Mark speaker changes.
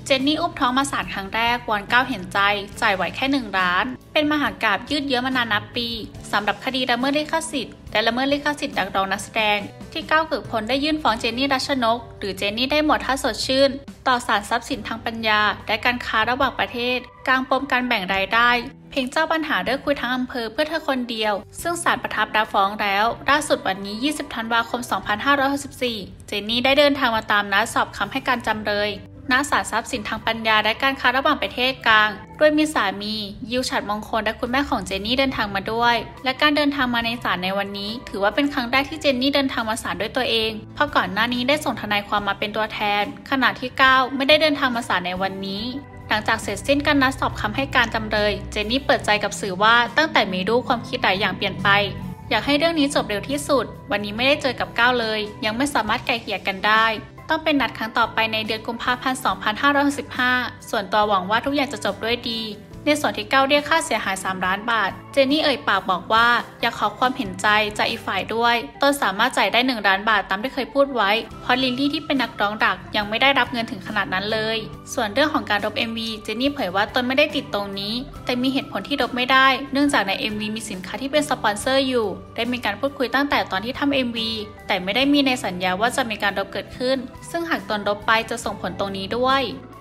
Speaker 1: เจนนี่อุ้มท้องมาศาลครั้งแรกวอนก้าวเห็นใจจ่ายไหวแค่1 ล้านเป็นมหากาพย์ยืดเยื้อมานานนับปีสำหรับคดีละเมิดลิขสิทธิ์และละเมิดลิขสิทธิ์นักร้องนักแสดงที่ก้าวกฤษพลได้ยื่นฟ้องเจนนี่รัชนกหรือเจนนี่ได้หมดถ้าสดชื่นต่อศาลทรัพย์สินทางปัญญาและการค้าระหว่างประเทศกลางปมการแบ่งรายได้เพียงเจ้าปัญหาเลิกคุยทั้งอำเภอเพื่อเธอคนเดียวซึ่งศาลประทับรับฟ้องแล้วล่าสุดวันนี้20 ธันวาคม 2564เจนนี่ได้เดินทางมาตามนัดสอบคำให้การจำเลยณศาลทรัพย์สินทางปัญญาและการค้าระหว่างประเทศกลางโดยมีสามียิวฉัตรมงคลและคุณแม่ของเจนนี่เดินทางมาด้วยและการเดินทางมาในศาลในวันนี้ถือว่าเป็นครั้งแรกที่เจนนี่เดินทางมาศาลด้วยตัวเองเพราะก่อนหน้านี้ได้ส่งทนายความมาเป็นตัวแทนขณะที่ก้าวไม่ได้เดินทางมาศาลในวันนี้หลังจากเสร็จสิ้นการนัดสอบคำให้การจำเลยเจนนี่เปิดใจกับสื่อว่าตั้งแต่มีลูกความคิดหลายอย่างเปลี่ยนไปอยากให้เรื่องนี้จบเร็วที่สุดวันนี้ไม่ได้เจอกับก้าวเลยยังไม่สามารถไกล่เกลี่ยกันได้ต้องเป็นนัดครั้งต่อไปในเดือนกุมภาพันธ์ 2565 ส่วนตัวหวังว่าทุกอย่างจะจบด้วยดีในส่วนที่ก้าวเรียกค่าเสียหาย3 ล้านบาทเจนนี่เอ่ยปากบอกว่าอยากขอความเห็นใจจากอีกฝ่ายด้วยตนสามารถจ่ายได้1 ล้านบาทตามที่เคยพูดไว้เพราะลิลลี่ที่เป็นนักร้องดังยังไม่ได้รับเงินถึงขนาดนั้นเลยส่วนเรื่องของการลบ MV เจนนี่เผยว่าตนไม่ได้ติดตรงนี้แต่มีเหตุผลที่ลบไม่ได้เนื่องจากใน MV มีสินค้าที่เป็นสปอนเซอร์อยู่ได้มีการพูดคุยตั้งแต่ตอนที่ทำ MV แต่ไม่ได้มีในสัญญาว่าจะมีการลบเกิดขึ้นซึ่งหากตนลบไปจะส่งผลตรงนี้ด้วย